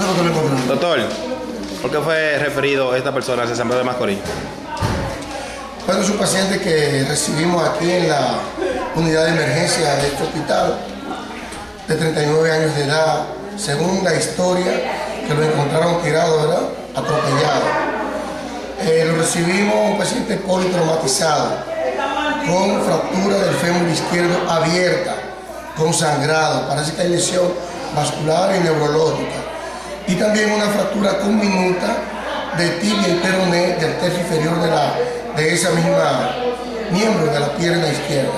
fue que lo encontraron? Doctor, ¿por qué fue referido esta persona a San Pedro de Macorís? Bueno, es un paciente que recibimos aquí en la unidad de emergencia de este hospital, de 39 años de edad, según la historia, que lo encontraron tirado, ¿verdad? Atropellado. Lo recibimos un paciente politraumatizado, con fractura del fémur izquierdo abierta, con sangrado, parece que hay lesión vascular y neurológica, y también una fractura conminuta de tibia y peroné del tercio inferior de esa misma miembro de la pierna izquierda.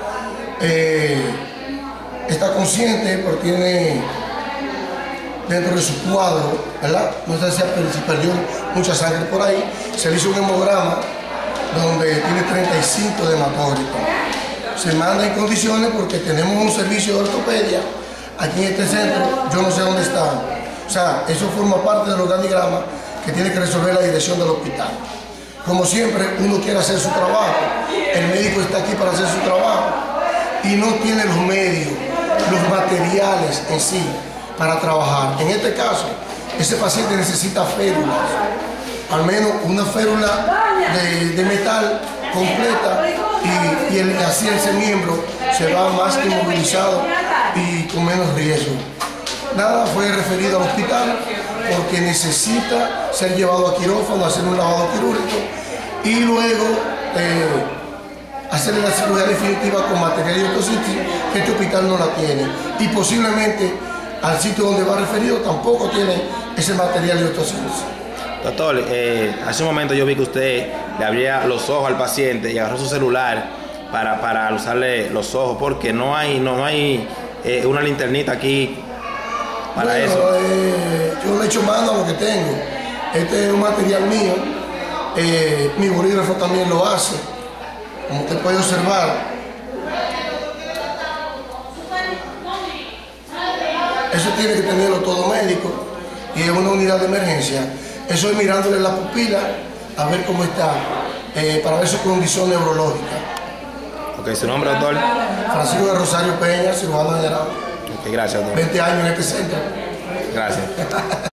Está consciente, pero tiene dentro de su cuadro, ¿verdad? No sé si perdió mucha sangre por ahí. Se le hizo un hemograma donde tiene 35 de hematócrito. Se manda en condiciones porque tenemos un servicio de ortopedia aquí en este centro, yo no sé dónde está. O sea, eso forma parte del organigrama que tiene que resolver la dirección del hospital. Como siempre, uno quiere hacer su trabajo, el médico está aquí para hacer su trabajo y no tiene los medios, los materiales en sí para trabajar. En este caso, ese paciente necesita férulas, al menos una férula de metal completa y así ese miembro se va más inmovilizado y con menos riesgo. Nada, fue referido al hospital porque necesita ser llevado a quirófano, hacer un lavado quirúrgico y luego hacerle la cirugía definitiva con material de ortosíntesis, que este hospital no la tiene. Y posiblemente al sitio donde va referido tampoco tiene ese material de ortosíntesis. Doctor, hace un momento yo vi que usted le abría los ojos al paciente y agarró su celular para usarle los ojos, porque no hay una linternita aquí para eso. Yo le echo mano a lo que tengo. Este es un material mío. Mi bolígrafo también lo hace. Como usted puede observar, eso tiene que tenerlo todo médico y es una unidad de emergencia. Eso es mirándole la pupila a ver cómo está, para ver su condición neurológica. Ok, ¿su nombre, doctor? Francisco de Rosario Peña, cirujano general. Ok, gracias, doctor. 20 años en este centro. Gracias.